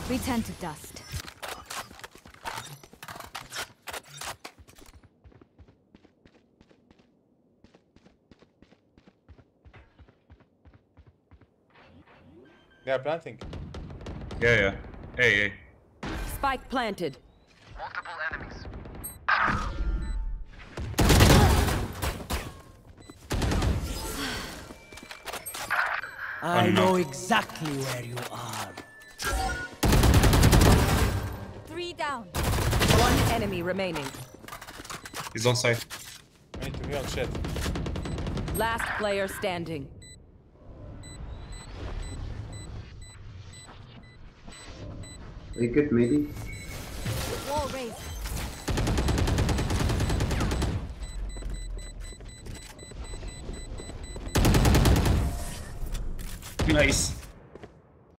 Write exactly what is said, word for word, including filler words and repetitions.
We turn to dust. They are planting. Yeah, yeah. Hey, hey. Spike planted. Multiple enemies. I Oh, no. know exactly where you are. Three down. One enemy remaining. He's on site. I need to heal shit. Last player standing. They could maybe. Wall raised. Nice.